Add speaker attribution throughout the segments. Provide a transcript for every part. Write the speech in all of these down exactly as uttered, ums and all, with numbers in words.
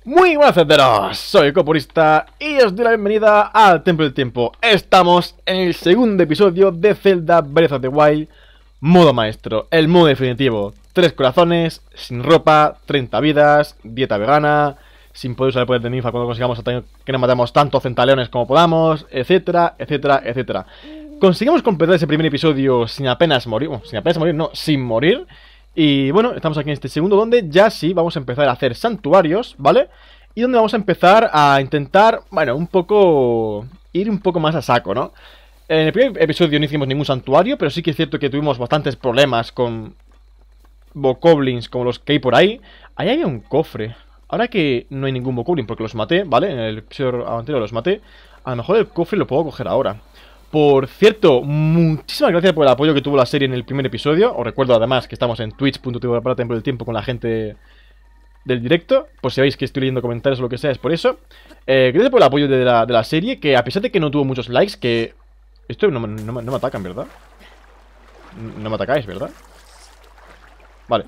Speaker 1: Muy buenas cerderos, soy Copurista y os doy la bienvenida al Templo del Tiempo. Estamos en el segundo episodio de Zelda Breath of the Wild, modo maestro, el modo definitivo. Tres corazones, sin ropa, treinta vidas, dieta vegana, sin poder usar el poder de ninfa cuando consigamos que nos matemos tantos centaleones como podamos, etcétera, etcétera, etcétera. Conseguimos completar ese primer episodio sin apenas morir, bueno, sin apenas morir, no, sin morir. Y bueno, estamos aquí en este segundo donde ya sí vamos a empezar a hacer santuarios, ¿vale? Y donde vamos a empezar a intentar, bueno, un poco... ir un poco más a saco, ¿no? En el primer episodio no hicimos ningún santuario, pero sí que es cierto que tuvimos bastantes problemas con bokoblins como los que hay por ahí. Ahí había un cofre. Ahora que no hay ningún bokoblin porque los maté, ¿vale? En el episodio anterior los maté. A lo mejor el cofre lo puedo coger ahora. Por cierto, muchísimas gracias por el apoyo que tuvo la serie en el primer episodio. Os recuerdo además que estamos en twitch punto tv para Templo del Tiempo con la gente del directo. Por si veis que estoy leyendo comentarios o lo que sea, es por eso. Eh, gracias por el apoyo de la, de la serie, que a pesar de que no tuvo muchos likes, que... Esto no, no, no me atacan, ¿verdad? No me atacáis, ¿verdad? Vale.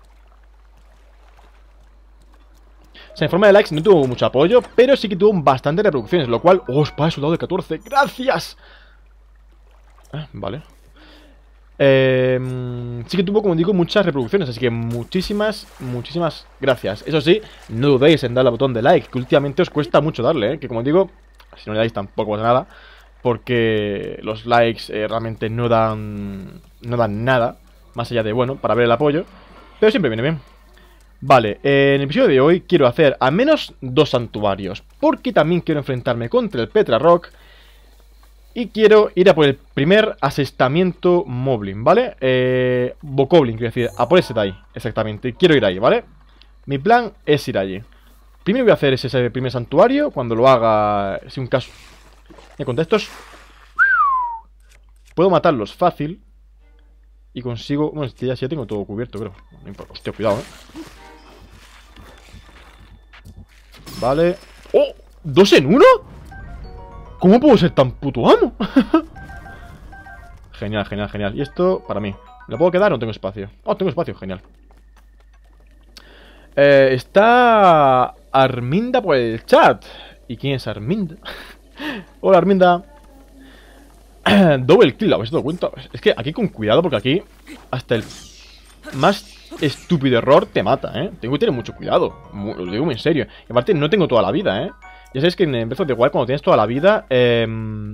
Speaker 1: O sea, en forma de likes no tuvo mucho apoyo, pero sí que tuvo bastantes reproducciones, lo cual... ¡Oh, espada de soldado de catorce! ¡Gracias! Ah, vale. Eh, sí que tuvo, como digo, muchas reproducciones, así que muchísimas, muchísimas gracias. Eso sí, no dudéis en darle al botón de like, que últimamente os cuesta mucho darle, ¿eh? Que como digo, si no le dais tampoco pasa nada, porque los likes eh, realmente no dan, no dan nada, más allá de, bueno, para ver el apoyo, pero siempre viene bien. Vale, eh, en el episodio de hoy quiero hacer al menos dos santuarios, porque también quiero enfrentarme contra el Petra Rock. Y quiero ir a por el primer asentamiento Moblin, ¿vale? Eh, Bokoblin, quiero decir, a por ese de ahí, exactamente. Quiero ir ahí, ¿vale? Mi plan es ir allí. Primero voy a hacer ese, ese primer santuario. Cuando lo haga, si un caso... Me contra estos... Puedo matarlos fácil. Y consigo... Bueno, ya, ya tengo todo cubierto, creo. No importa. Hostia, cuidado, ¿eh? Vale. ¡Oh! ¿Dos en uno? ¿Cómo puedo ser tan puto amo? Genial, genial, genial. Y esto, para mí. ¿Lo puedo quedar o no tengo espacio? Oh, tengo espacio, genial. Eh, está Arminda por el chat. ¿Y quién es Arminda? Hola, Arminda. Double kill, ¿habéis dado cuenta? Es que aquí con cuidado, porque aquí hasta el más estúpido error te mata, ¿eh? Tengo que tener mucho cuidado. Lo digo muy en serio. Y aparte, no tengo toda la vida, ¿eh? Ya sabéis que en Breath of the Wild, cuando tienes toda la vida, eh,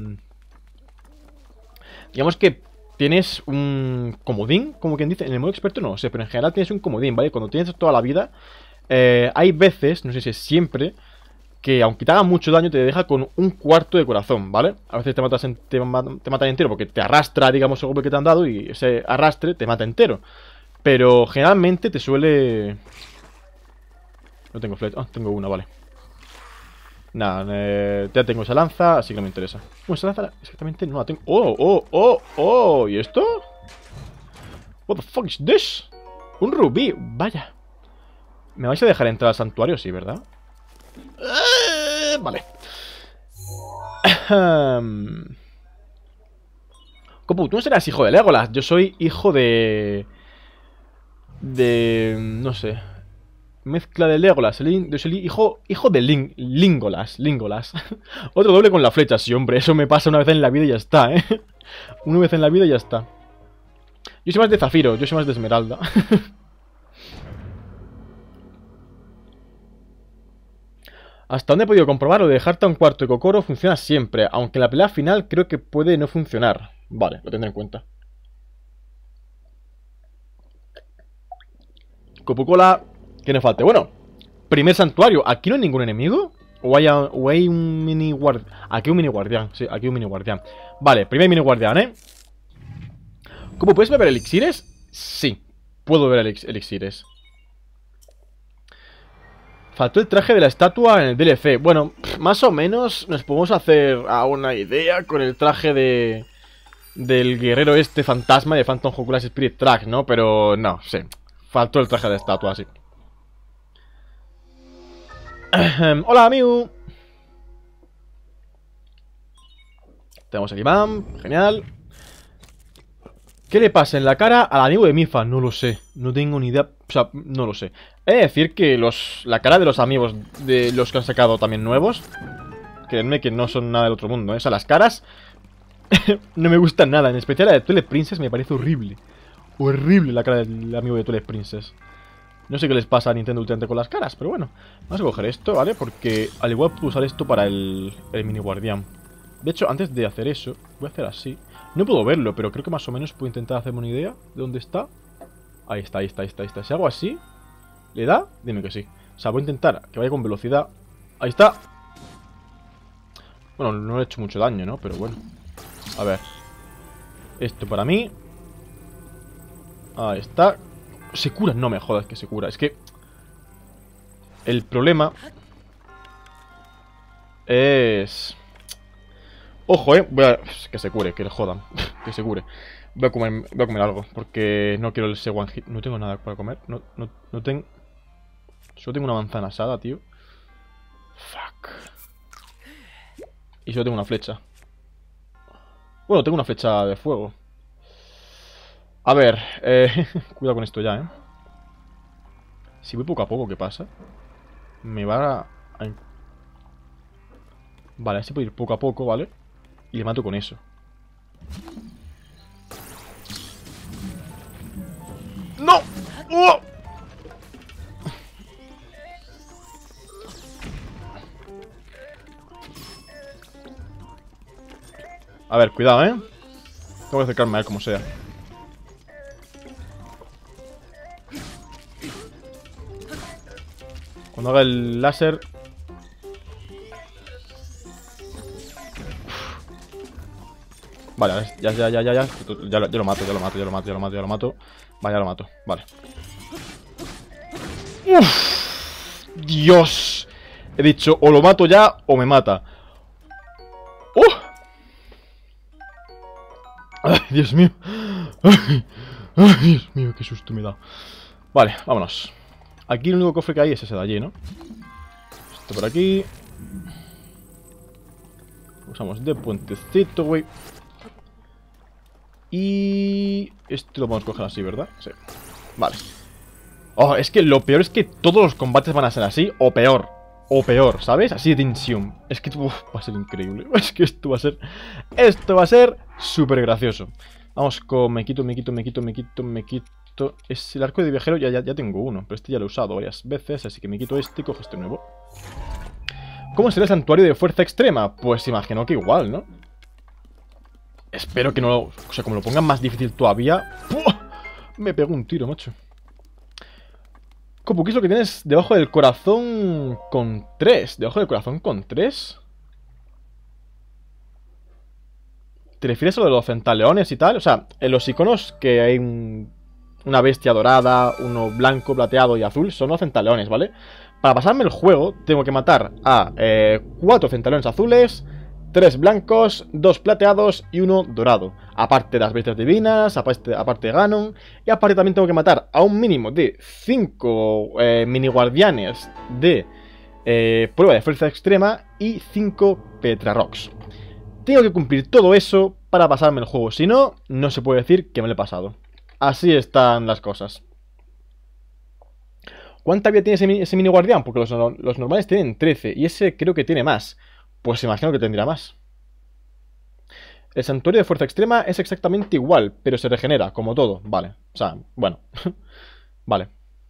Speaker 1: digamos que tienes un comodín, como quien dice. En el modo experto no lo sé, pero en general tienes un comodín, ¿vale? Cuando tienes toda la vida, eh, hay veces, no sé si es siempre, que aunque te haga mucho daño, te deja con un cuarto de corazón, ¿vale? A veces te, matas en, te, te matan entero porque te arrastra, digamos, el golpe que te han dado y ese arrastre te mata entero. Pero generalmente te suele... No tengo flecha, ah, tengo una, vale. Nada, eh, ya tengo esa lanza, así que no me interesa. Bueno, esa lanza exactamente no la tengo. ¡Oh, oh, oh, oh! ¿Y esto? What the fuck is this? Un rubí, vaya. ¿Me vais a dejar entrar al santuario? Sí, ¿verdad? Eh, vale. Copu, tú no serás hijo de Legolas. Yo soy hijo de... De... No sé... Mezcla de Legolas, yo soy hijo, hijo de Ling, Lingolas, Lingolas. Otro doble con la flecha, sí, hombre, eso me pasa una vez en la vida y ya está, ¿eh? Una vez en la vida y ya está. Yo soy más de Zafiro, yo soy más de Esmeralda. Hasta donde he podido comprobarlo, de dejarte a un cuarto de Kokoro funciona siempre, aunque en la pelea final creo que puede no funcionar. Vale, lo tendré en cuenta. Copucola... Que no falte. Bueno, primer santuario. ¿Aquí no hay ningún enemigo? ¿O hay, o hay un mini guardián? Aquí un mini guardián. Sí, aquí un mini guardián. Vale, primer mini guardián, ¿eh? ¿Cómo puedes beber elixires? Sí, puedo beber elix elixires. Faltó el traje de la estatua en el D L C. Bueno, más o menos nos podemos hacer a una idea con el traje de... Del guerrero este fantasma de Phantom Hourglass Spirit Tracks, ¿no? Pero no, sí. Faltó el traje de la estatua, sí. Hola, amigo. Tenemos aquí Bam, genial. ¿Qué le pasa en la cara al amigo de Mifa? No lo sé, no tengo ni idea. sea, no lo sé. He de decir que los, la cara de los amigos de los que han sacado también nuevos, créanme que no son nada del otro mundo, ¿eh? O sea, las caras no me gustan nada. En especial la de Twilight Princess me parece horrible. Horrible la cara del amigo de Twilight Princess. No sé qué les pasa a Nintendo últimamente con las caras, pero bueno. Vamos a coger esto, ¿vale? Porque al igual puedo usar esto para el, el mini guardián. De hecho, antes de hacer eso, voy a hacer así. No puedo verlo, pero creo que más o menos puedo intentar hacerme una idea de dónde está. Ahí está, ahí está, ahí está, ahí está. Si hago así, ¿le da? Dime que sí. O sea, voy a intentar que vaya con velocidad. Ahí está. Bueno, no le he hecho mucho daño, ¿no? Pero bueno. A ver. Esto para mí. Ahí está. ¿Se cura? No me jodas que se cura. Es que el problema es... Ojo, eh. Voy a... Que se cure, que le jodan. Que se cure. Voy a comer, voy a comer algo. Porque no quiero ese one hit. No tengo nada para comer. No, no, no tengo... Solo tengo una manzana asada, tío. Fuck. Y solo tengo una flecha. Bueno, tengo una flecha de fuego. A ver, eh, cuidado con esto ya, ¿eh? Si voy poco a poco, ¿qué pasa? Me va a... a... Vale, así puedo ir poco a poco, ¿vale? Y le mato con eso. ¡No! ¡Oh! A ver, cuidado, ¿eh? Tengo que acercarme a él como sea. Cuando haga el láser... Vale, ya, ya, ya, ya, ya, ya, lo, ya lo mato, ya lo mato, ya lo mato, ya lo mato, ya lo mato. Vale, ya lo mato, vale. Uf, Dios. He dicho, o lo mato ya, o me mata. ¡Oh! ¡Ay, Dios mío! ¡Ay, ay, Dios mío, qué susto me da! Vale, vámonos. Aquí el único cofre que hay es ese de allí, ¿no? Esto por aquí. Usamos de puentecito, güey. Y... Esto lo podemos coger así, ¿verdad? Sí. Vale. Oh, es que lo peor es que todos los combates van a ser así, o peor. O peor, ¿sabes? Así de tensión. Es que uf, va a ser increíble. Es que esto va a ser... Esto va a ser súper gracioso. Vamos con... Me quito, me quito, me quito, me quito, me quito... Es el arco de viajero, ya, ya, ya tengo uno. Pero este ya lo he usado varias veces, así que me quito este y cojo este nuevo. ¿Cómo será el santuario de fuerza extrema? Pues imagino que igual, ¿no? Espero que no lo... O sea, como lo pongan más difícil todavía... ¡Puah! Me pego un tiro, macho. Copu, ¿qué es lo que tienes debajo del corazón con tres? ¿Debajo del corazón con tres? ¿Te refieres a lo de los centaleones y tal? O sea, en los iconos que hay un... una bestia dorada, uno blanco, plateado y azul, son los centaleones, ¿vale? Para pasarme el juego, tengo que matar a eh, cuatro centaleones azules, tres blancos, dos plateados y uno dorado. Aparte de las bestias divinas, aparte, aparte de Ganon. Y aparte también tengo que matar a un mínimo de cinco eh, mini guardianes de eh, prueba de fuerza extrema y cinco Petra Rocks. Tengo que cumplir todo eso para pasarme el juego. Si no, no se puede decir que me lo he pasado. Así están las cosas. ¿Cuánta vida tiene ese, ese mini guardián? Porque los, los normales tienen trece. Y ese creo que tiene más. Pues imagino que tendrá más. El santuario de fuerza extrema es exactamente igual, pero se regenera, como todo. Vale. O sea, bueno. Vale.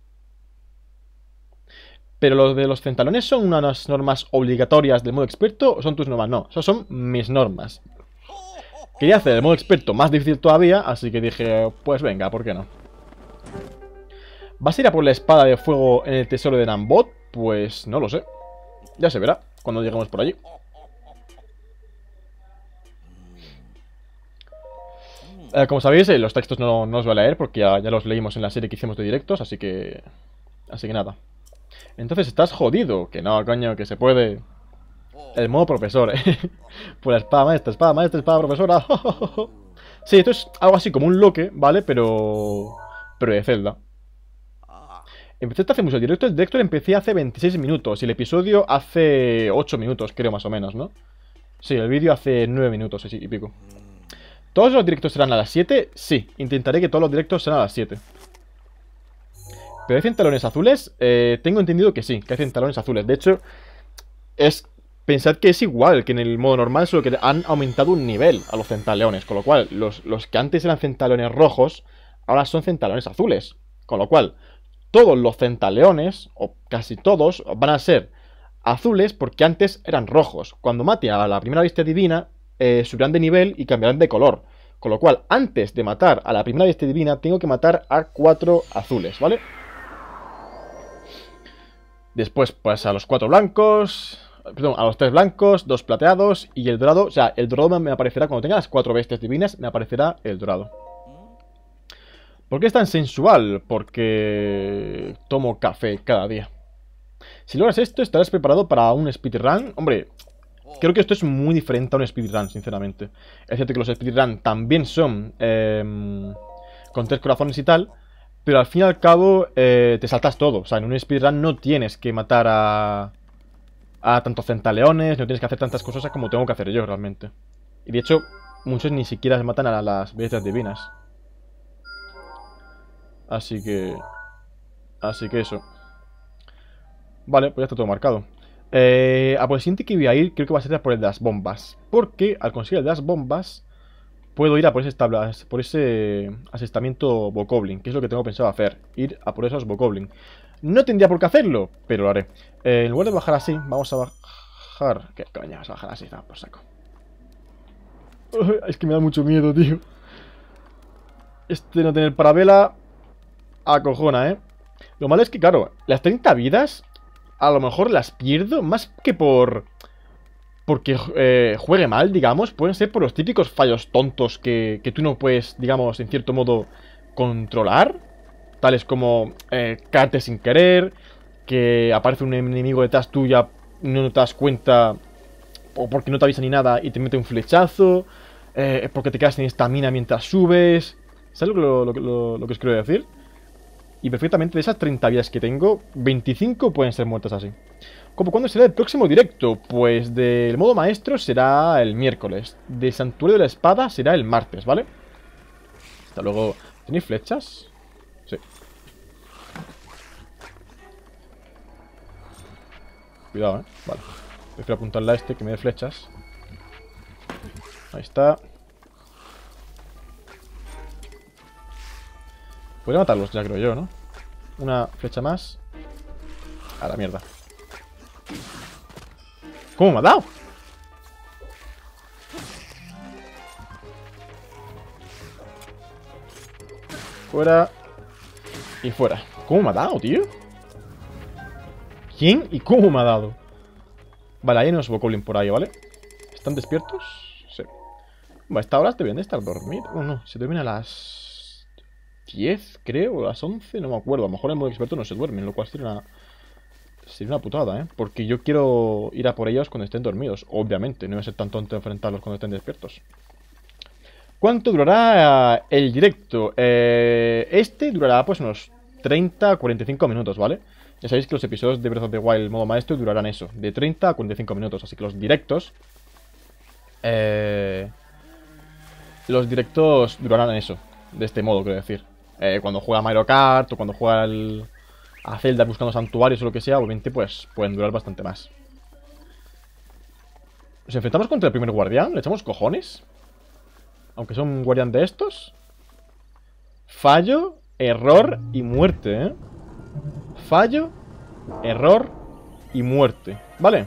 Speaker 1: Pero los de los centalones son unas normas obligatorias del modo experto o son tus normas. No, esas son mis normas. Quería hacer el modo experto más difícil todavía, así que dije, pues venga, ¿por qué no? ¿Vas a ir a por la espada de fuego en el tesoro de Nambot? Pues no lo sé. Ya se verá cuando lleguemos por allí. Eh, como sabéis, eh, los textos no, no os voy a leer porque ya, ya los leímos en la serie que hicimos de directos, así que... Así que nada. Entonces estás jodido. Que no, coño, que se puede. El modo profesor, eh. Por la espada maestra, espada maestra, espada profesora. Sí, esto es algo así como un loque, ¿vale? Pero... Pero de Zelda. Empecé hace mucho el directo. El directo lo empecé hace veintiséis minutos. Y el episodio hace ocho minutos, creo, más o menos, ¿no? Sí, el vídeo hace nueve minutos y pico. ¿Todos los directos serán a las siete? Sí, intentaré que todos los directos sean a las siete. ¿Pero hay centalones azules? Eh, tengo entendido que sí, que hay centalones azules. De hecho, es... Pensad que es igual que en el modo normal, solo que han aumentado un nivel a los centaleones. Con lo cual, los, los que antes eran centaleones rojos, ahora son centaleones azules. Con lo cual, todos los centaleones, o casi todos, van a ser azules porque antes eran rojos. Cuando mate a la primera bestia divina, eh, subirán de nivel y cambiarán de color. Con lo cual, antes de matar a la primera bestia divina, tengo que matar a cuatro azules, ¿vale? Después, pues a los cuatro blancos... Perdón, a los tres blancos, dos plateados y el dorado. O sea, el dorado me aparecerá cuando tenga las cuatro bestias divinas, me aparecerá el dorado. ¿Por qué es tan sensual? Porque tomo café cada día. Si logras esto, estarás preparado para un speedrun. Hombre, creo que esto es muy diferente a un speedrun, sinceramente. Es cierto que los speedrun también son eh, con tres corazones y tal, pero al fin y al cabo eh, te saltas todo. O sea, en un speedrun no tienes que matar a... a tantos centaleones, no tienes que hacer tantas cosas como tengo que hacer yo realmente. Y de hecho, muchos ni siquiera se matan a las bestias divinas. Así que... Así que eso. Vale, pues ya está todo marcado. Eh, a por el siguiente que voy a ir, creo que va a ser a por el de las bombas. Porque al conseguir el de las bombas, puedo ir a por ese, tablas, por ese asentamiento Bokoblin, que es lo que tengo pensado hacer. Ir a por esos Bokoblin. No tendría por qué hacerlo, pero lo haré. Eh, en lugar de bajar así, vamos a bajar... ¿Qué coño vas a bajar así? No, por saco. Uy, es que me da mucho miedo, tío. Este no tener parabela acojona, ¿eh? Lo malo es que, claro, las treinta vidas a lo mejor las pierdo más que por... Porque eh, juegue mal, digamos. Pueden ser por los típicos fallos tontos que, que tú no puedes, digamos, en cierto modo, controlar. Tales como eh, caerte sin querer, que aparece un enemigo detrás tuya, no te das cuenta, o porque no te avisa ni nada y te mete un flechazo, eh, porque te quedas sin estamina mientras subes. ¿Sabes lo, lo, lo, lo que os quiero decir? Y perfectamente de esas treinta vidas que tengo, veinticinco pueden ser muertas así. ¿Cómo cuándo será el próximo directo? Pues del modo maestro será el miércoles. Del santuario de la espada será el martes, ¿vale? Hasta luego. ¿Tenéis flechas? Sí. Cuidado, ¿eh? Vale. Prefiero apuntarle a este que me dé flechas. Ahí está. Podría matarlos ya, creo yo, ¿no? Una flecha más. A la mierda. ¿Cómo me ha dado? Fuera. Y fuera. ¿Cómo me ha dado, tío? ¿Quién y cómo me ha dado? Vale, hay unos Bokoblin por ahí, ¿vale? ¿Están despiertos? Sí. Bueno, a esta hora deben de estar dormidos. Oh, no, se duermen a las diez, creo, o a las once, no me acuerdo. A lo mejor en modo experto no se duermen, lo cual sería una... Sería una putada, ¿eh? Porque yo quiero ir a por ellos cuando estén dormidos. Obviamente, no voy a ser tan tonto enfrentarlos cuando estén despiertos. ¿Cuánto durará el directo? Eh, este durará pues unos treinta a cuarenta y cinco minutos, ¿vale? Ya sabéis que los episodios de Breath of the Wild modo maestro durarán eso, de treinta a cuarenta y cinco minutos. Así que los directos... Eh, los directos durarán eso, de este modo, quiero decir. Eh, cuando juega Mario Kart o cuando juega el... a Zelda buscando santuarios o lo que sea, obviamente pues pueden durar bastante más. ¿Nos enfrentamos contra el primer guardián? ¿Le echamos cojones? Aunque son un guardián de estos. Fallo, error y muerte, ¿eh? Fallo, error y muerte. Vale.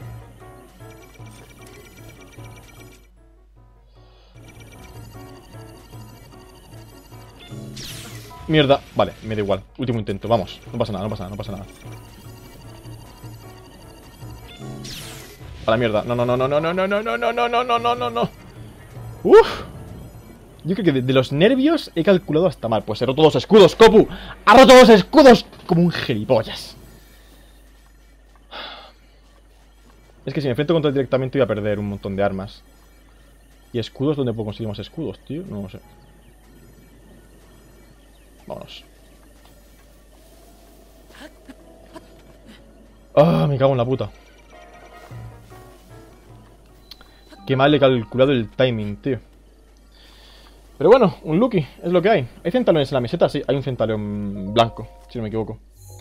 Speaker 1: Mierda, vale, me da igual. Último intento, vamos. No pasa nada, no pasa nada, no pasa nada. A la mierda. No, no, no, no, no, no, no, no, no, no, no, no, no, no, no, no. Uf. Yo creo que de, de los nervios he calculado hasta mal. Pues he roto dos escudos, Copu. ¡Ha roto dos escudos! Como un gilipollas. Es que si me enfrento contra él directamente voy a perder un montón de armas. ¿Y escudos? ¿Dónde puedo conseguir más escudos, tío? No lo sé. Vámonos. ¡Ah! Me cago en la puta. Qué mal he calculado el timing, tío. Pero bueno, un Lucky, es lo que hay. ¿Hay centaleones en la meseta? Sí, hay un centaleón blanco, si no me equivoco.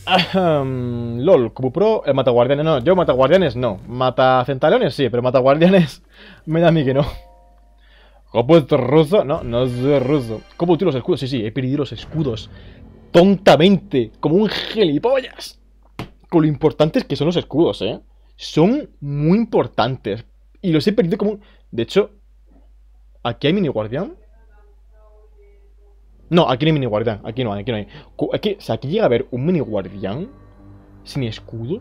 Speaker 1: Ahem, LOL, Cubu Pro, el mataguardianes. No, yo mataguardianes no. Mata centaleones sí, pero mataguardianes me da a mí que no. ¿Copu es ruso? No, no es ruso. ¿Cómo utilizo los escudos? Sí, sí, he perdido los escudos. Tontamente, como un gilipollas. Con lo importantes que son los escudos, ¿eh? Son muy importantes. Y los he perdido como un... De hecho, ¿aquí hay mini guardián? No, aquí no hay mini guardián. Aquí no hay, aquí no hay. Aquí, o sea, aquí llega a haber un mini guardián sin escudo.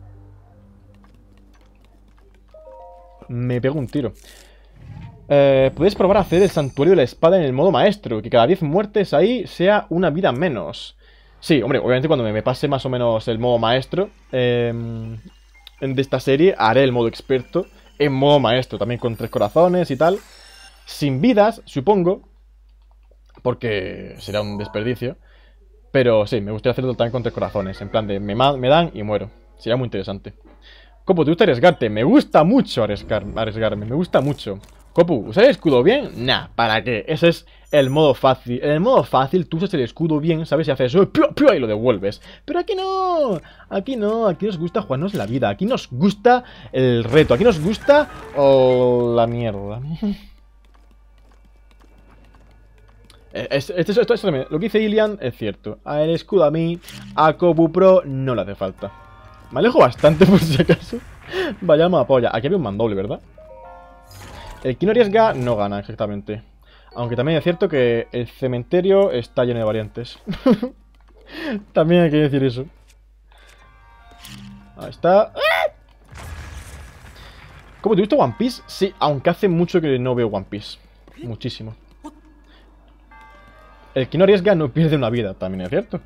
Speaker 1: Me pego un tiro. Eh, puedes probar a hacer el santuario de la espada en el modo maestro. Que cada diez muertes ahí sea una vida menos. Sí, hombre, obviamente cuando me pase más o menos el modo maestro eh, de esta serie, haré el modo experto en modo maestro. También con tres corazones y tal. Sin vidas, supongo. Porque será un desperdicio. Pero sí, me gustaría hacerlo también con tres corazones. En plan de me, me dan y muero. Sería muy interesante. Copu, ¿te gusta arriesgarte? Me gusta mucho arriesgar, arriesgarme. Me gusta mucho. Copu, ¿usas el escudo bien? Nah, ¿para qué? Ese es el modo fácil. En el modo fácil tú usas el escudo bien, ¿sabes? Y haces eso y lo devuelves. Pero aquí no. Aquí no. Aquí nos gusta jugarnos la vida. Aquí nos gusta el reto. Aquí nos gusta... Oh, la mierda. Esto, esto, esto, esto, lo que dice Ilian es cierto. A el escudo a mí, a Copu Pro no le hace falta. Me alejo bastante por si acaso. Vayamos a polla. Aquí había un mandoble, ¿verdad? El que no arriesga no gana exactamente. Aunque también es cierto que el cementerio está lleno de variantes. También hay que decir eso. Ahí está. ¿Cómo te gusta One Piece? Sí, aunque hace mucho que no veo One Piece. Muchísimo. El que no arriesga no pierde una vida, también es cierto.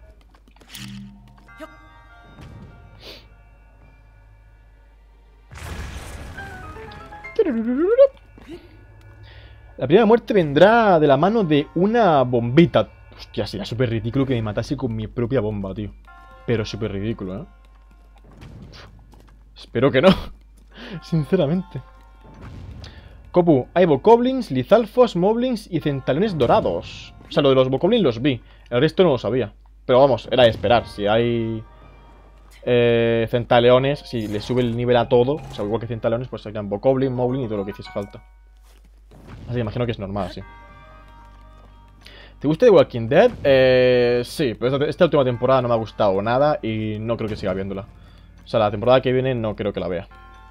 Speaker 1: La primera muerte vendrá de la mano de una bombita. Hostia, sería súper ridículo que me matase con mi propia bomba, tío. Pero súper ridículo, ¿eh? Uf, espero que no. Sinceramente. Copu, hay bokoblins, lizalfos, moblins y centaleones dorados. O sea, lo de los bokoblins los vi. El resto no lo sabía. Pero vamos, era de esperar. Si hay eh, centaleones, si le sube el nivel a todo, o sea, igual que centaleones, pues serían bokoblin, moblin y todo lo que hiciese falta. Así que imagino que es normal, así. ¿Te gusta The Walking Dead? Eh, sí, pero esta, esta última temporada no me ha gustado nada y no creo que siga viéndola. O sea, la temporada que viene no creo que la vea.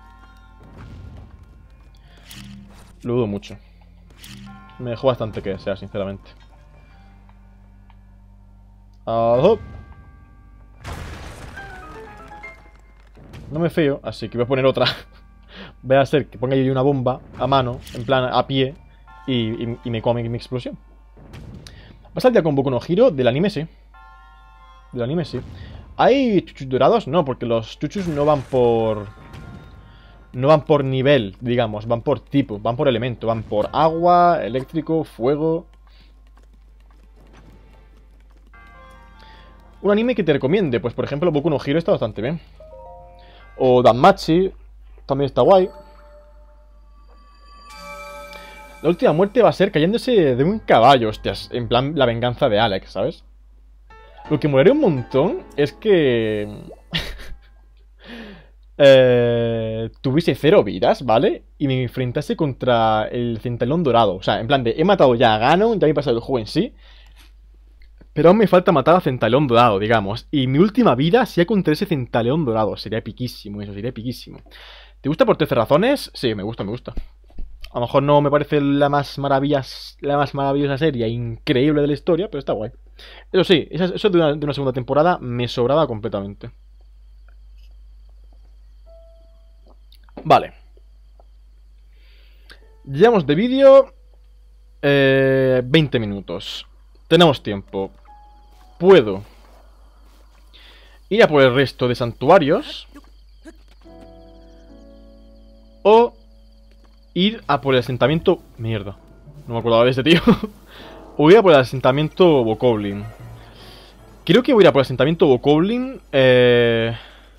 Speaker 1: Lo dudo mucho. Me dejó bastante que sea, sinceramente. Uh, no me fío, así que voy a poner otra. Voy a hacer que ponga yo una bomba a mano, en plan a pie, y, y, y me come mi explosión. ¿Vas al día con Boku no Hero? Del anime sí. Del anime sí. ¿Hay chuchus dorados? No, porque los chuchus no van por... No van por nivel, digamos, van por tipo, van por elemento, van por agua, eléctrico, fuego. Un anime que te recomiende, pues por ejemplo Boku no Hero está bastante bien. O Danmachi, también está guay. La última muerte va a ser cayéndose de un caballo, hostias, en plan la venganza de Alex, ¿sabes? Lo que molaría un montón es que... Eh, tuviese cero vidas, ¿vale? Y me enfrentase contra el centaleón dorado. O sea, en plan de, he matado ya a Ganon, ya me he pasado el juego en sí, pero aún me falta matar a centaleón dorado, digamos. Y mi última vida sea contra ese centaleón dorado. Sería piquísimo, eso, sería piquísimo. ¿Te gusta por trece razones? Sí, me gusta, me gusta. A lo mejor no me parece la más maravillas, la más maravillosa serie increíble de la historia, pero está guay. Eso sí, eso de una, de una segunda temporada me sobraba completamente. Vale. Llevamos de vídeo eh, veinte minutos. Tenemos tiempo. Puedo ir a por el resto de santuarios o ir a por el asentamiento... Mierda, no me acordaba de este tío. O ir a por el asentamiento Bokoblin. Creo que voy a ir a por el asentamiento Bokoblin eh...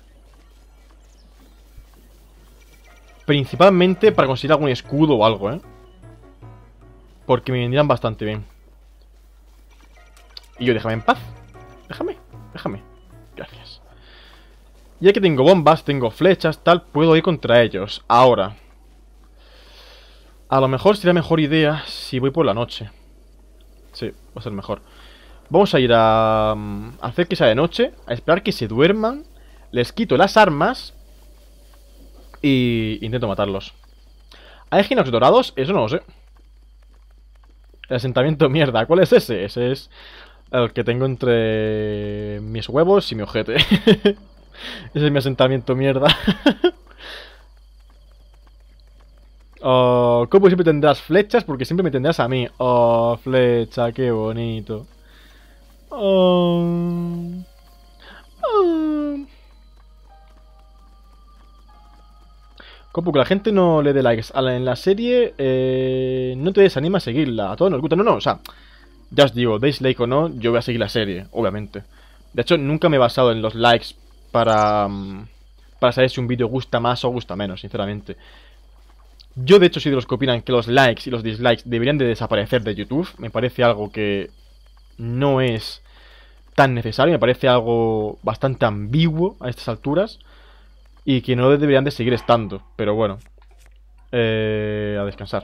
Speaker 1: principalmente para conseguir algún escudo o algo, ¿eh? Porque me vendrían bastante bien. Y yo, déjame en paz. Déjame, déjame. Ya que tengo bombas, tengo flechas, tal, puedo ir contra ellos. Ahora, a lo mejor sería mejor idea si voy por la noche. Sí, va a ser mejor. Vamos a ir a, a hacer que sea de noche, a esperar que se duerman. Les quito las armas y intento matarlos. ¿Hay Hinox dorados? Eso no lo sé. El asentamiento mierda, ¿cuál es ese? Ese es el que tengo entre mis huevos y mi ojete. Ese es mi asentamiento mierda. Oh, ¿cómo siempre tendrás flechas? Porque siempre me tendrás a mí. Oh, flecha, qué bonito. Oh. Oh. Como que la gente no le dé likes a la, en la serie, eh, no te desanima a seguirla. A todos nos gusta. No, no, o sea, ya os digo, deis like o no, yo voy a seguir la serie, obviamente. De hecho, nunca me he basado en los likes para, para saber si un vídeo gusta más o gusta menos, sinceramente. Yo, de hecho, soy de los que opinan que los likes y los dislikes deberían de desaparecer de YouTube. Me parece algo que no es tan necesario, me parece algo bastante ambiguo a estas alturas. Y que no deberían de seguir estando. Pero bueno, eh, a descansar.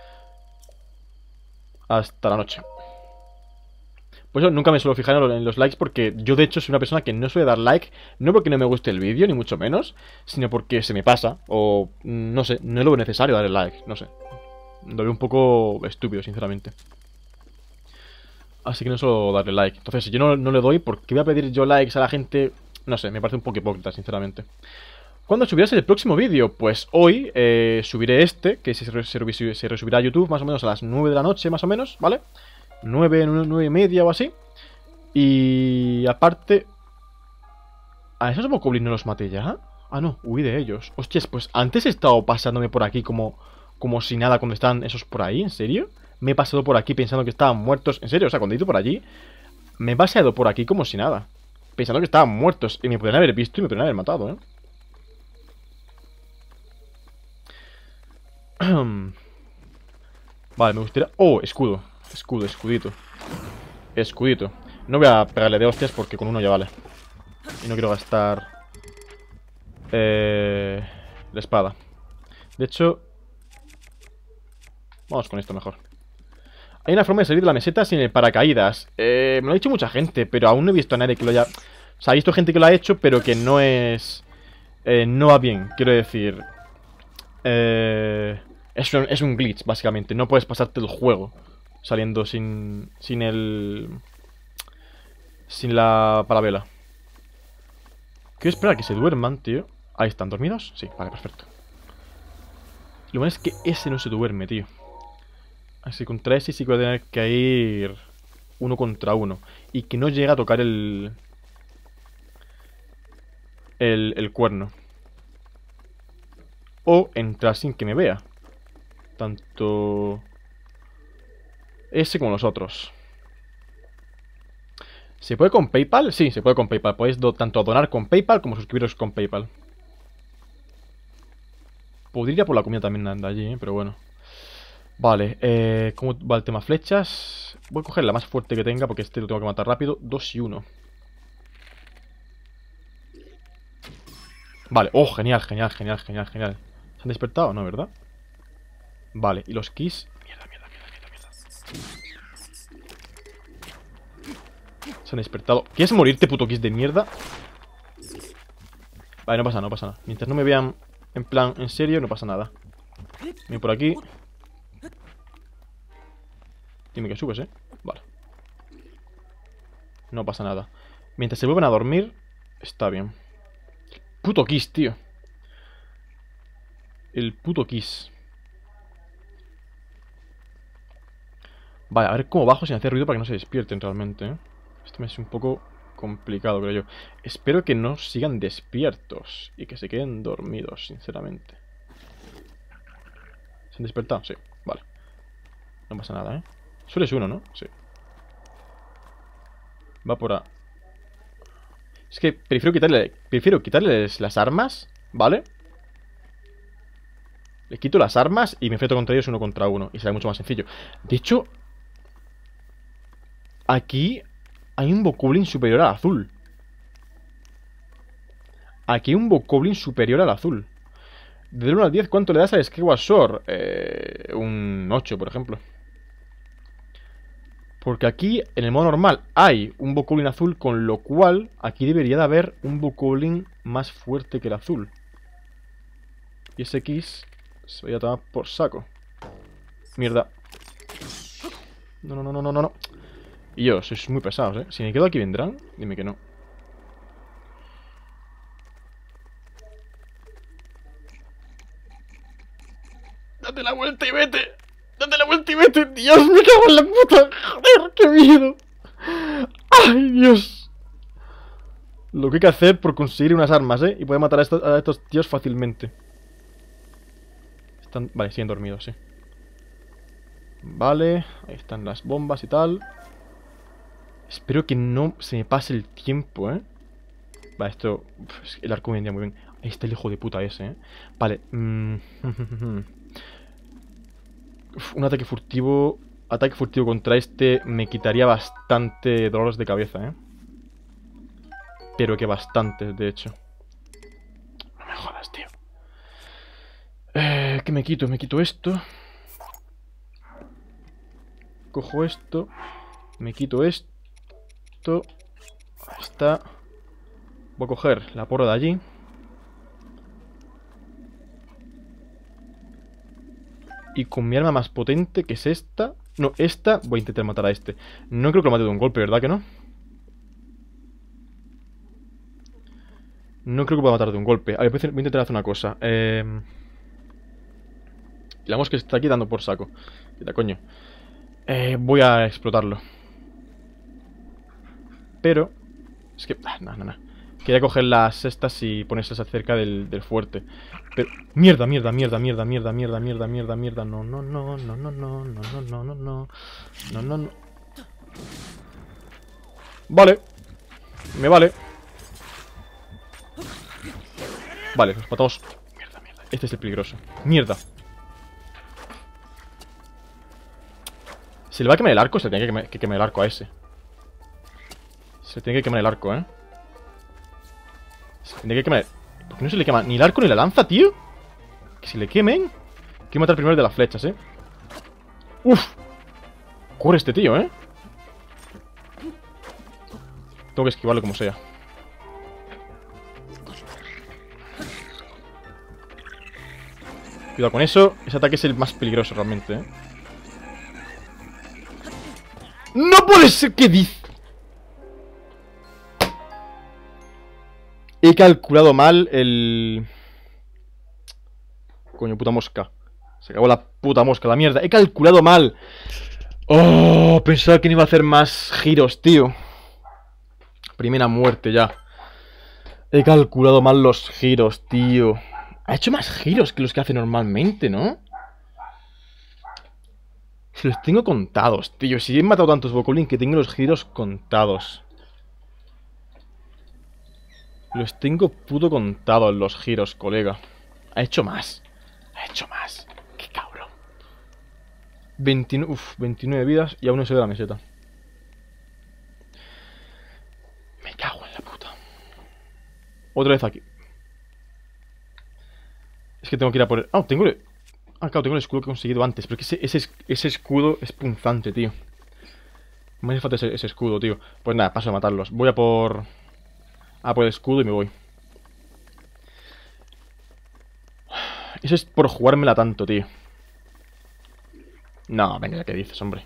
Speaker 1: Hasta la noche. Pues yo nunca me suelo fijar en los likes porque yo de hecho soy una persona que no suele dar like. No porque no me guste el vídeo, ni mucho menos, sino porque se me pasa. O no sé, no es lo necesario dar el like. No sé, lo veo un poco estúpido, sinceramente. Así que no suelo darle like. Entonces si yo no, no le doy, ¿por qué voy a pedir yo likes a la gente? No sé, me parece un poco hipócrita, sinceramente. ¿Cuándo subirás el próximo vídeo? Pues hoy eh, subiré este, que se, se, se resubirá a YouTube más o menos a las nueve de la noche, más o menos, ¿vale? nueve, nueve y media o así. Y aparte... ¿A esos bokoblins no los maté ya? Ah, no, huí de ellos. Hostias, pues antes he estado pasándome por aquí como, como si nada cuando están esos por ahí, ¿en serio? Me he pasado por aquí pensando que estaban muertos, en serio, o sea, cuando he ido por allí, me he paseado por aquí como si nada. Pensando que estaban muertos y me podrían haber visto y me podrían haber matado, ¿eh? Vale, me gustaría... Oh, escudo. Escudo, escudito. Escudito. No voy a pegarle de hostias porque con uno ya vale. Y no quiero gastar... Eh... La espada. De hecho... Vamos con esto mejor. Hay una forma de salir de la meseta sin el paracaídas. Eh... Me lo ha dicho mucha gente, pero aún no he visto a nadie que lo haya... O sea, he visto gente que lo ha hecho, pero que no es... Eh, no va bien, quiero decir... Eh... Es un, es un glitch, básicamente. No puedes pasarte el juego saliendo sin, sin el... Sin la parabela. Quiero esperar a que se duerman, tío. Ahí están, ¿dormidos? Sí, vale, perfecto. Lo bueno es que ese no se duerme, tío. Así que contra ese sí que voy a tener que ir uno contra uno. Y que no llegue a tocar el... El, el cuerno. O entrar sin que me vea. Tanto ese como los otros. ¿Se puede con PayPal? Sí, se puede con PayPal. Podéis do tanto donar con PayPal como suscribiros con PayPal. Podría ir por la comida también anda allí, ¿eh? Pero bueno. Vale, eh, ¿cómo va el tema flechas? Voy a coger la más fuerte que tenga porque este lo tengo que matar rápido. Dos y uno. Vale, oh, genial, genial, genial, genial, genial. ¿Se han despertado? No, ¿verdad? Vale, y los keys... Mierda, mierda, mierda, mierda, mierda. Se han despertado. ¿Quieres morirte, puto keys de mierda? Vale, no pasa nada, no pasa nada. Mientras no me vean en plan, en serio, no pasa nada. Ven por aquí. Dime que subes, ¿eh? Vale. No pasa nada. Mientras se vuelvan a dormir, está bien. Puto Kiss, tío. El puto Kiss. Vale, a ver cómo bajo sin hacer ruido para que no se despierten realmente, ¿eh? Esto me es un poco complicado, creo yo. Espero que no sigan despiertos y que se queden dormidos, sinceramente. ¿Se han despertado? Sí, vale. No pasa nada, ¿eh? Solo es uno, ¿no? Sí. Va por a... Es que prefiero quitarle... Prefiero quitarles las armas, ¿vale? Le quito las armas y me enfrento contra ellos uno contra uno. Y será mucho más sencillo. De hecho... Aquí hay un bokoblin superior al azul. Aquí hay un Bokoblin superior al azul. Del uno al diez, ¿cuánto le das a Skyward Sword? Eh, un ocho, por ejemplo. Porque aquí, en el modo normal, hay un Bokoblin azul, con lo cual aquí debería de haber un Bokoblin más fuerte que el azul. Y ese X se voy a tomar por saco. Mierda. No, no, no, no, no, no. Y yo, sois muy pesados, ¿eh? Si me quedo aquí, ¿vendrán? Dime que no. ¡Date la vuelta y vete! ¡Date la vuelta y vete! ¡Dios, me cago en la puta! ¡Joder, qué miedo! ¡Ay, Dios! Lo que hay que hacer por conseguir unas armas, ¿eh? Y poder matar a estos, a estos tíos fácilmente. Están... Vale, siguen dormidos, sí. Vale, ahí están las bombas y tal. Espero que no se me pase el tiempo, ¿eh? Vale, esto... Uf, el arco me vendría muy bien. Ahí está el hijo de puta ese, ¿eh? Vale. Mm. Uf, un ataque furtivo... Ataque furtivo contra este me quitaría bastante dolores de cabeza, ¿eh? Pero que bastante, de hecho. No me jodas, tío. Eh, ¿qué me quito? Me quito esto. Cojo esto. Me quito esto. Ahí está. Voy a coger la porra de allí. Y con mi arma más potente, que es esta... No, esta... Voy a intentar matar a este. No creo que lo mate de un golpe, ¿verdad que no? No creo que pueda matar de un golpe. A ver, voy a intentar hacer una cosa. Eh... Digamos que se está quitando por saco. Quita, coño. Eh, voy a explotarlo. Pero... Es que... No, no, no. Quería coger las estas y ponérselas cerca del, del fuerte. Pero... Mierda, mierda, mierda, mierda, mierda, mierda, mierda, mierda, mierda. No, no, no, no, no, no, no, no, no, no, no. No, no, no. Vale. Me vale. Vale, los matamos. Mierda, mierda. Este es el peligroso. Mierda. Se le va a quemar el arco, se le tiene que quemar, que quemar el arco a ese. Se le tiene que quemar el arco, ¿eh? Se le tiene que quemar... ¿Por qué no se le quema ni el arco ni la lanza, tío? Que se le quemen. Quiero matar primero el de las flechas, ¿eh? ¡Uf! Corre este tío, ¿eh? Tengo que esquivarlo como sea. Cuidado con eso. Ese ataque es el más peligroso realmente, ¿eh? ¡No puede ser! ¿Qué dice? He calculado mal el... Coño, puta mosca. Se acabó la puta mosca, la mierda. He calculado mal. Oh, pensaba que no iba a hacer más giros, tío. Primera muerte ya. He calculado mal los giros, tío. Ha hecho más giros que los que hace normalmente, ¿no? Se los tengo contados, tío. Si he matado tantos Bokoblin que tengo los giros contados. Los tengo puto contados los giros, colega. Ha hecho más. Ha hecho más. Qué cabrón. veintinueve, uf, veintinueve vidas y aún no se ve la meseta. Me cago en la puta. Otra vez aquí. Es que tengo que ir a por el... Ah, tengo el... Ah, claro, tengo el escudo que he conseguido antes. Pero que ese, ese, ese escudo es punzante, tío. Me hace falta ese, ese escudo, tío. Pues nada, paso a matarlos. Voy a por... A por el escudo y me voy. Eso es por jugármela tanto, tío. No, venga, ¿qué dices, hombre?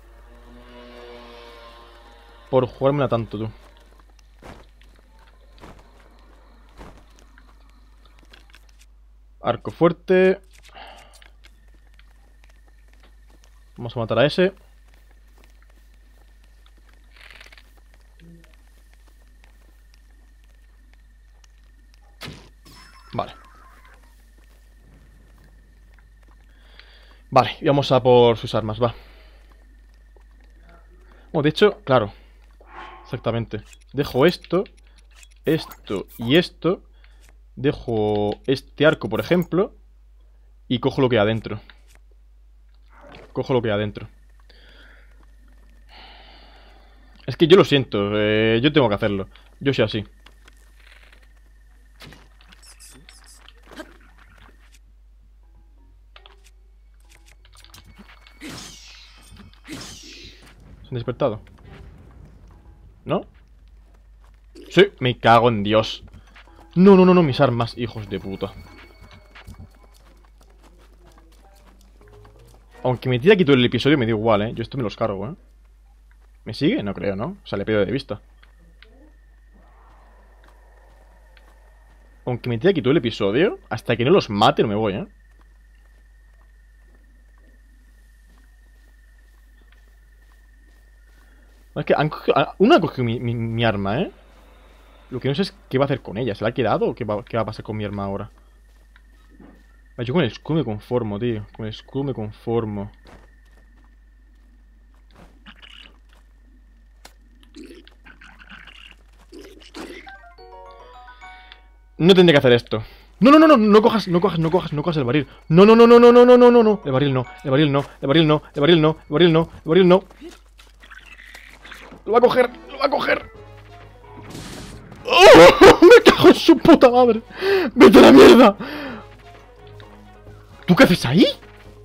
Speaker 1: Por jugármela tanto, tú. Arco fuerte. Vamos a matar a ese. Vale. Vale, y vamos a por sus armas, va. Bueno, de hecho, claro. Exactamente. Dejo esto, esto y esto. Dejo este arco, por ejemplo. Y cojo lo que hay adentro. Cojo lo que hay adentro. Es que yo lo siento, eh, yo tengo que hacerlo. Yo soy así. han despertado? ¿No? Sí, me cago en Dios. No, no, no, no, mis armas, hijos de puta. Aunque me tira aquí todo el episodio, me da igual, ¿eh? Yo esto me los cargo, ¿eh? ¿Me sigue? No creo, ¿no? O sea, le pierdo de vista. Aunque me tira aquí todo el episodio, hasta que no los mate no me voy, ¿eh? Es que han cogido, una ha cogido mi, mi, mi arma, ¿eh? Lo que no sé es qué va a hacer con ella. ¿Se la ha quedado o qué va, qué va a pasar con mi arma ahora? Yo con el escudo me conformo, tío. Con el escudo me conformo. No tendría que hacer esto. No, no, no, no, no cojas, no cojas, no cojas, no cojas el barril. No, no, no, no, no, no, no, no, no, no. El barril no, el barril no, el barril no, el barril no, el barril no, el barril no. Lo va a coger, lo va a coger. ¡Oh! ¡Me cago en su puta madre! ¡Vete a la mierda! ¿Tú qué haces ahí?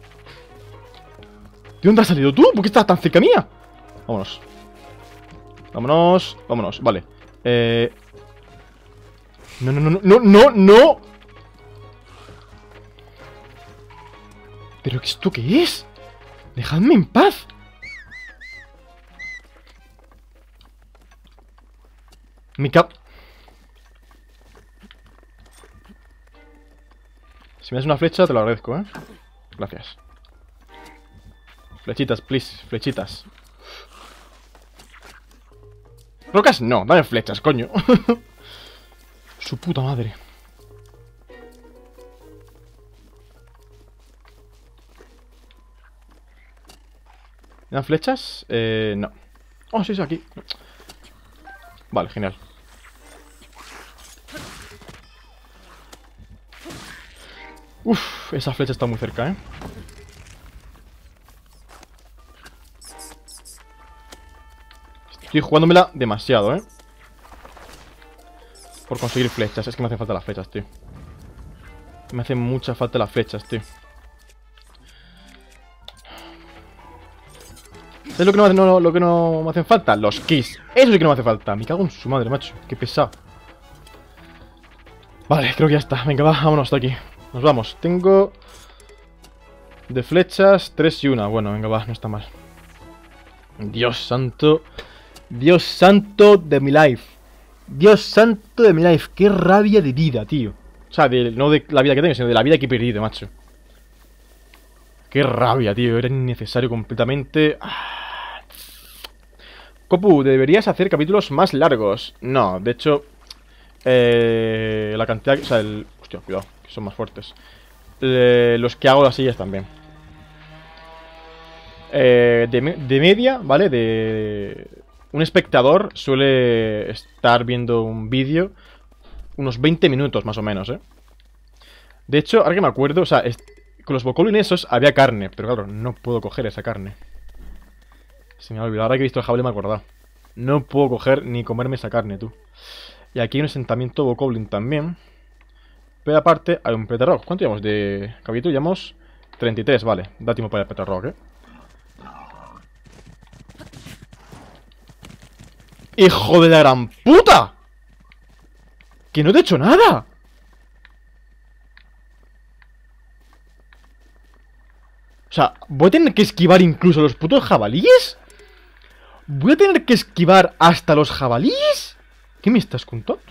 Speaker 1: ¿De dónde has salido tú? ¿Por qué estás tan cerca mía? Vámonos. Vámonos, vámonos, vale. Eh... No, no, no, no, no, no, no. ¿Pero esto qué es? Dejadme en paz. Me cago... Si me das una flecha te lo agradezco, ¿eh? Gracias. Flechitas, please, flechitas. Rocas no, dame flechas, coño. Su puta madre. ¿Me dan flechas? Eh, no. Oh, sí, sí, aquí. Vale, genial. Uf, esa flecha está muy cerca, ¿eh? Estoy jugándomela demasiado, ¿eh? Por conseguir flechas. Es que me hacen falta las flechas, tío. Me hacen mucha falta las flechas, tío. ¿Sabes lo que no, me hace, no, lo que no me hacen falta? Los keys. Eso sí que no me hace falta. Me cago en su madre, macho. Qué pesado. Vale, creo que ya está. Venga, va, vámonos de aquí. Nos vamos. Tengo... de flechas, tres y una. Bueno, venga, va, no está mal. Dios santo. Dios santo de mi life. Dios santo de mi life. Qué rabia de vida, tío. O sea, de, no de la vida que tengo, sino de la vida que he perdido, macho. Qué rabia, tío. Era innecesario completamente. Ah. Copu, deberías hacer capítulos más largos. No, de hecho... Eh, la cantidad... O sea, el... Hostia, cuidado, que son más fuertes. Eh, los que hago las sillas también. Eh, de, de media, ¿vale? De... Un espectador suele estar viendo un vídeo unos veinte minutos más o menos, ¿eh? De hecho, ahora que me acuerdo, o sea, con los bokoblin esos había carne, pero claro, no puedo coger esa carne. Se me ha olvidado, ahora que he visto el jabalí me he acordado. No puedo coger ni comerme esa carne, tú. Y aquí hay un asentamiento bokoblin también. Pero aparte hay un petarrock. ¿Cuánto llevamos de capítulo? Llevamos treinta y tres, vale. Da tiempo para el petarrock, ¿eh? ¡Hijo de la gran puta! ¡Que no te he hecho nada! O sea, ¿voy a tener que esquivar incluso los putos jabalíes? ¿Voy a tener que esquivar hasta los jabalíes? ¿Qué me estás contando?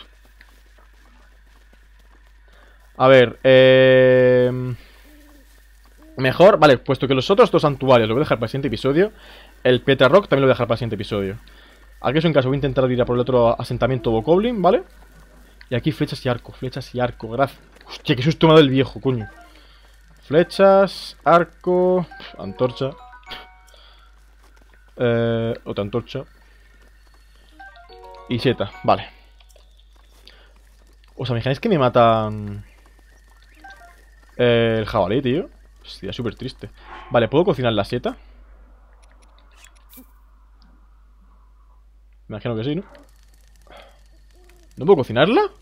Speaker 1: A ver, eh... mejor, vale, puesto que los otros dos santuarios lo voy a dejar para el siguiente episodio. El Petarrock también lo voy a dejar para el siguiente episodio. Aquí es un caso, voy a intentar ir a por el otro asentamiento bokoblin, ¿vale? Y aquí flechas y arco, flechas y arco, gracias. Hostia, qué susto me ha dado el viejo, coño. Flechas, arco, antorcha. Eh, otra antorcha. Y seta, vale. ¿Os imagináis que me matan eh, el jabalí, tío? Sería súper triste. Vale, ¿puedo cocinar la seta? Me imagino que sí, ¿no? ¿No puedo cocinarla? O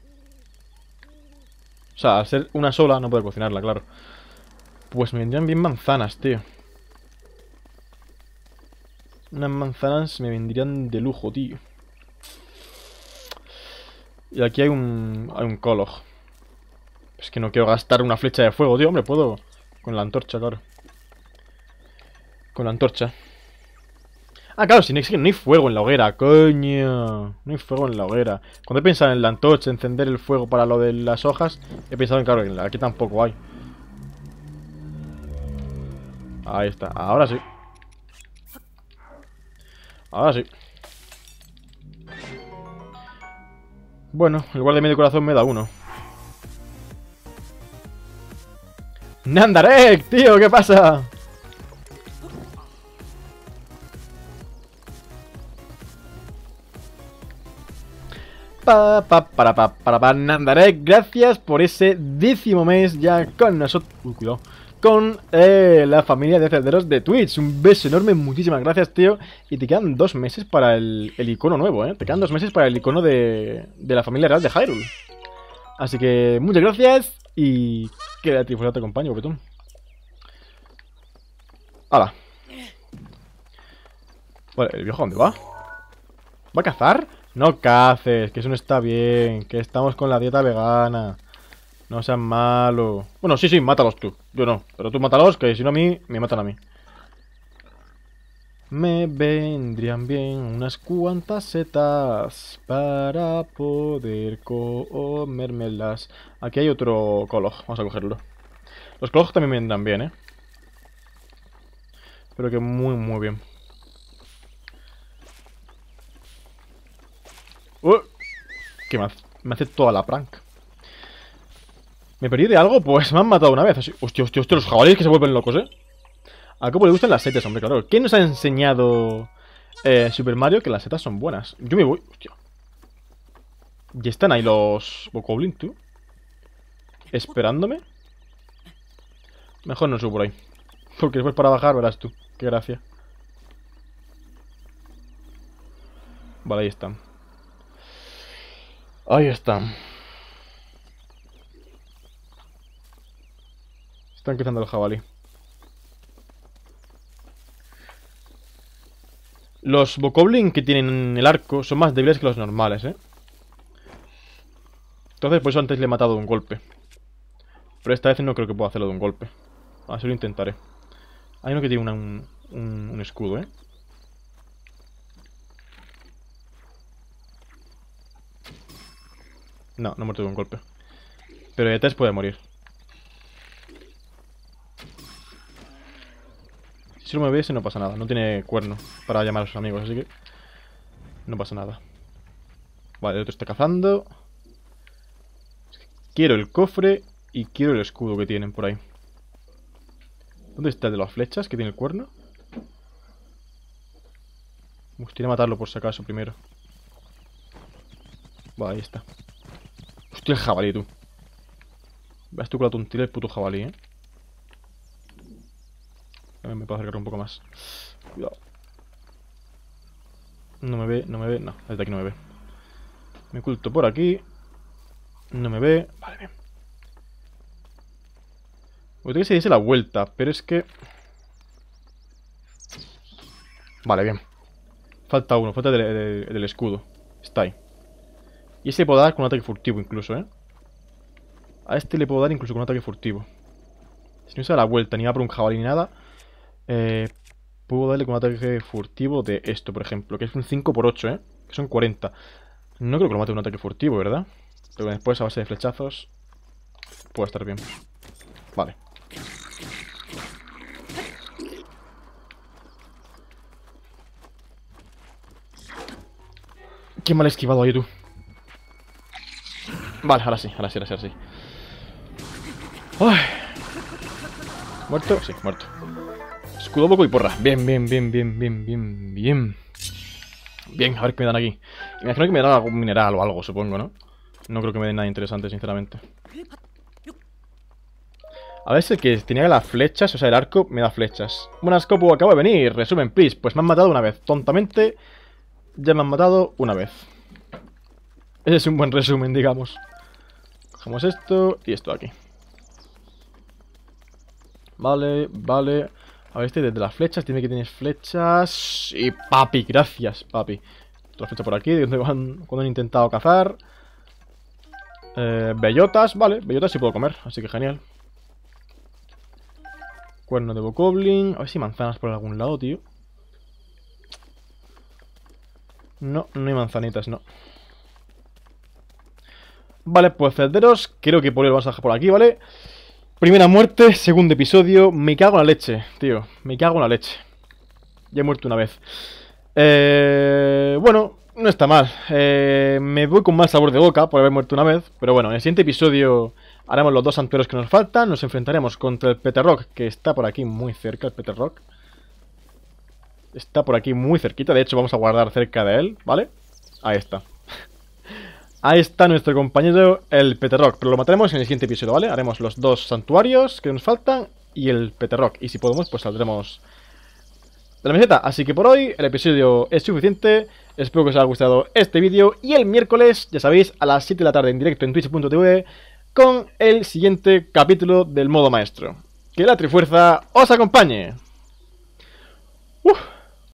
Speaker 1: sea, al ser una sola no puedo cocinarla, claro. Pues me vendrían bien manzanas, tío. Unas manzanas me vendrían de lujo, tío. Y aquí hay un... Hay un Kolog. Es que no quiero gastar una flecha de fuego, tío. Hombre, puedo... Con la antorcha, claro. Con la antorcha. Ah, claro, si no, no hay fuego en la hoguera, coño. No hay fuego en la hoguera. Cuando he pensado en la antorcha, encender el fuego para lo de las hojas, he pensado en, claro, que aquí tampoco hay. Ahí está, ahora sí. Ahora sí. Bueno, el guardia de medio corazón me da uno. ¡Nandarek, tío! ¿Qué pasa? Pa, pa, para, pa, para, pa, Nandarek, gracias por ese décimo mes ya con nosotros. Uy, cuidado. Con eh, la familia de cerderos de Twitch. Un beso enorme, muchísimas gracias, tío. Y te quedan dos meses para el, el icono nuevo, ¿eh? Te quedan dos meses para el icono de, de la familia real de Hyrule. Así que muchas gracias y que la trifuerza te acompañe, guapetón. ¡Hala! Vale, ¿el viejo dónde va? ¿Va a cazar? No caces, que eso no está bien. Que estamos con la dieta vegana. No seas malo. Bueno, sí, sí, mátalos tú. Yo no, pero tú mátalos, que si no a mí, me matan a mí. Me vendrían bien unas cuantas setas para poder comérmelas. Aquí hay otro Kolog, vamos a cogerlo. Los Kolog también me vendrán bien, ¿eh? Pero que muy, muy bien. Uh, que me hace, me hace toda la prank. ¿Me perdí de algo? Pues me han matado una vez. Así. Hostia, hostia, hostia, los jabalíes que se vuelven locos, ¿eh? A cómo le gustan las setas, hombre, claro. ¿Quién nos ha enseñado eh, Super Mario que las setas son buenas? Yo me voy... Hostia. Y están ahí los Bokoblin, tú. Esperándome. Mejor no subo por ahí. Porque después para bajar verás tú. Qué gracia. Vale, ahí están. Ahí están. Están quitando el jabalí. Los Bokoblin que tienen el arco son más débiles que los normales, ¿eh? Entonces, por eso antes le he matado de un golpe. Pero esta vez no creo que pueda hacerlo de un golpe. Así lo intentaré. Hay uno que tiene una, un, un, un escudo, ¿eh? No, no he muerto de un golpe. Pero de test puede morir. Si no me ves, no pasa nada. No tiene cuerno para llamar a sus amigos, así que no pasa nada. Vale, el otro está cazando. Quiero el cofre y quiero el escudo que tienen por ahí. ¿Dónde está el de las flechas que tiene el cuerno? Me gustaría matarlo por si acaso primero. Vale, ahí está. Hostia, el jabalí, tú. Vas tú con la tontería el puto jabalí, ¿eh? A ver, me puedo acercar un poco más. Cuidado. No me ve, no me ve. No, desde aquí no me ve. Me oculto por aquí. No me ve. Vale, bien. Me gustaría que se diese la vuelta, pero es que... Vale, bien. Falta uno, falta el del, del, del escudo. Está ahí. Y ese le puedo dar con un ataque furtivo incluso, ¿eh? A este le puedo dar incluso con un ataque furtivo. Si no se da la vuelta ni va por un jabalí ni nada, eh, puedo darle con un ataque furtivo de esto, por ejemplo, que es un cinco por ocho, ¿eh? Que son cuarenta. No creo que lo mate con un ataque furtivo, ¿verdad? Pero después a base de flechazos puede estar bien. Vale. Qué mal esquivado ahí, tú. Vale, ahora sí, ahora sí, ahora sí, ahora sí. Ay. ¿Muerto? Sí, muerto. Escudo, boco y porra. Bien, bien, bien, bien, bien, bien, bien. Bien, a ver qué me dan aquí. Imagino que me dan algún mineral o algo, supongo, ¿no? No creo que me den nada interesante, sinceramente. A ver si el que tenía las flechas, o sea, el arco, me da flechas. Buenas, Copu, acabo de venir. Resumen, please. Pues me han matado una vez. Tontamente, ya me han matado una vez. Ese es un buen resumen, digamos. Cogemos esto y esto aquí. Vale, vale. A ver, este desde las flechas. Dime que tienes flechas. Y papi, gracias, papi. Otra flecha por aquí, de donde van cuando han intentado cazar. Eh, bellotas, vale, bellotas sí puedo comer, así que genial. Cuerno de bokoblin. A ver si hay manzanas por algún lado, tío. No, no hay manzanitas, no. Vale, pues celderos, creo que por hoy lo vamos a dejar por aquí, ¿vale? Primera muerte, segundo episodio. Me cago en la leche, tío. Me cago en la leche. Ya he muerto una vez. Eh, bueno, no está mal. Eh, me voy con mal sabor de boca por haber muerto una vez. Pero bueno, en el siguiente episodio haremos los dos santuarios que nos faltan. Nos enfrentaremos contra el Peterrock, que está por aquí muy cerca, el Peterrock. Está por aquí muy cerquita. De hecho, vamos a guardar cerca de él, ¿vale? Ahí está. Ahí está nuestro compañero, el Peterrock. Pero lo mataremos en el siguiente episodio, ¿vale? Haremos los dos santuarios que nos faltan y el Peterrock. Y si podemos, pues saldremos de la meseta. Así que por hoy el episodio es suficiente. Espero que os haya gustado este vídeo. Y el miércoles, ya sabéis, a las siete de la tarde en directo en twitch punto tv con el siguiente capítulo del modo maestro. Que la Trifuerza os acompañe. Uf.